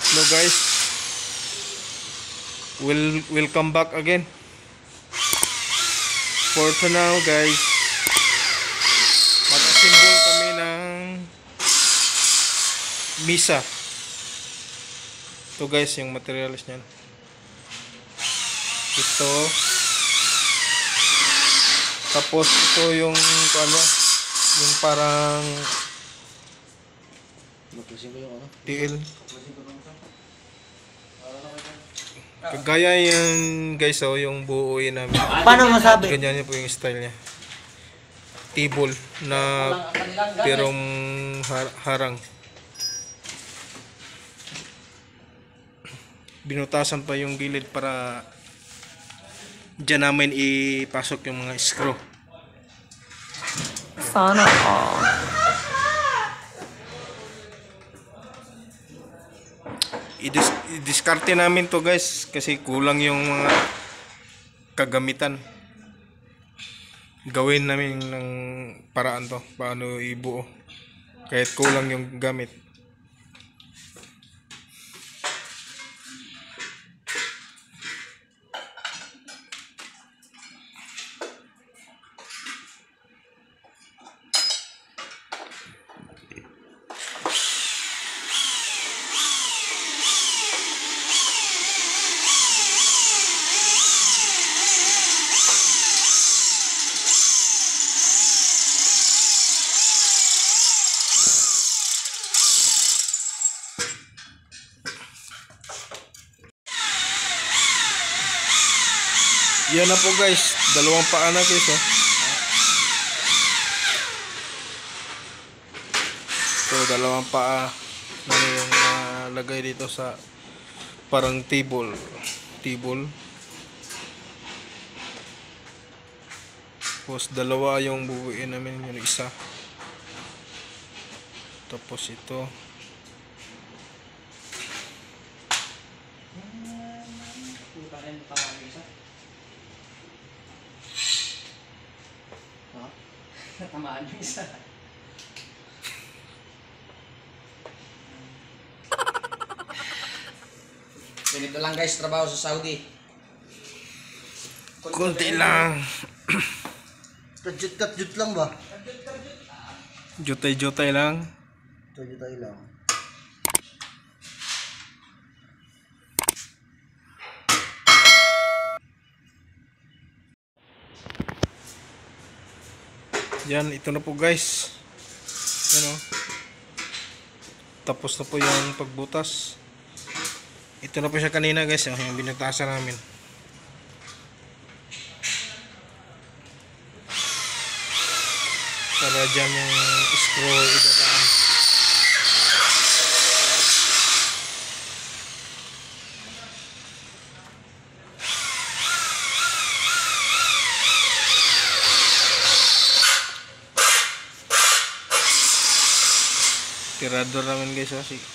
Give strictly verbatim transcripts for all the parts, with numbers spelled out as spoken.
No guys, we'll we'll come back again. For to now guys, mag-assemble kami ng misa. Ito guys yung materials niyan. Ito. Tapos ito yung ano, yung parang T L. Kagaya yan guys, oh, yung buuin namin. Paano masabi? Ganyan po yung style niya. Table na pirong har harang. Binutasan pa yung gilid para dyan namin ipasok yung mga screw. Sana all. I-dis i-diskarte namin to guys kasi kulang yung mga kagamitan. Gawin namin ng paraan to paano ibuo kahit kulang yung gamit. Yan na po guys, dalawang paa na guys, oh. So dalawang paa na yung nalagay dito sa parang table table. Tapos dalawa yung bubuin namin, yung isa. Tapos ito. Tamaan yung isa. Ganito lang guys, trabaho sa Saudi. Kunti lang. Kadjut-kadjut lang ba? Jutay-jutay lang. Kadjut-jutay lang. Yan, ito na po guys. Yan, oh. Tapos na po yung pagbutas. Ito na po siya kanina guys, oh, yung binutasan namin. Para dyan yung screw idadaan. Tirador namin guys, oh, si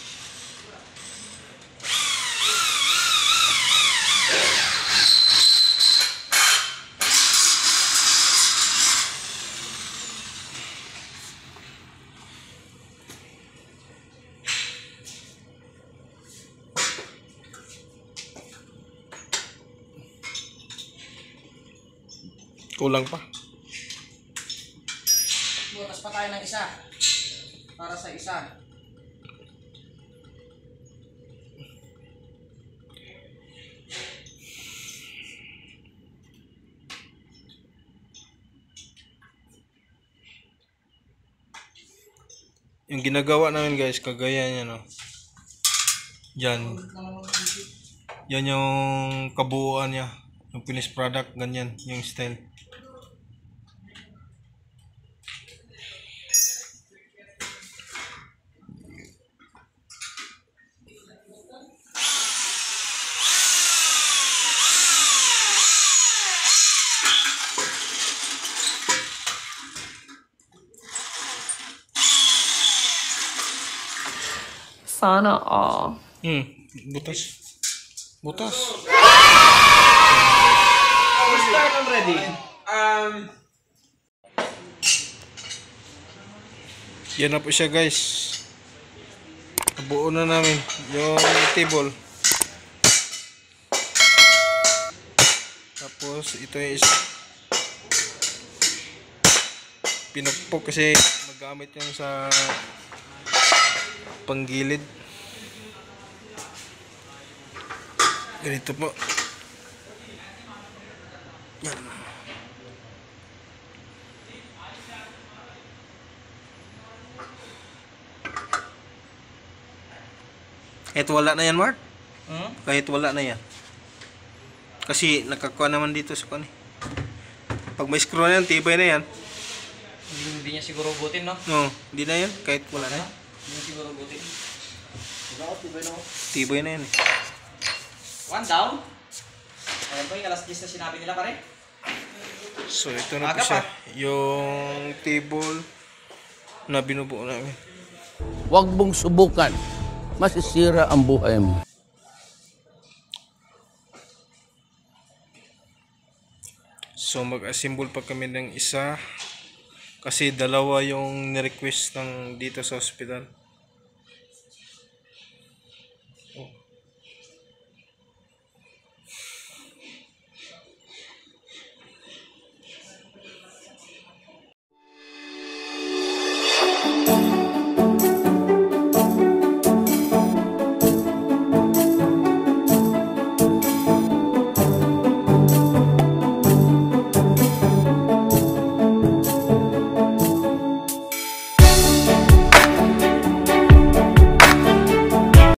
kulang pa. Butas pa tayo ng isa. Para sa isa. Yung ginagawa namin guys, kagaya niya, no. Yan. Yan yung kabuuan niya. Yung finished product, ganyan yung style. Sana all. Hmm, butas. Butas. We'll start already. Um, Yan na po siya guys. Buo na namin yung table. Tapos ito yung isa. Pinupok kasi magamit yan sa panggilid. Ganito po. Yan. Kahit wala na yan, Mark. Hmm? Kahit wala na yan. Kasi nakakuha naman dito sa kani. Pag may screw na yan, tibay na yan. Hindi, hindi niya siguro butin, no? No, hindi na yan. Kahit wala na yan. Hindi niya siguro butin. Diba, tibay no? Tibay na yan eh. One down. Ayan po yung alas diyes na sinabi nila pare. So ito na po Aga siya. pa. Yung table na binubuo namin. Huwag mong subukan. Masisira ang buhay mo. So mag-assemble pa kami ng isa. Kasi dalawa yung ni-request ng dito sa hospital.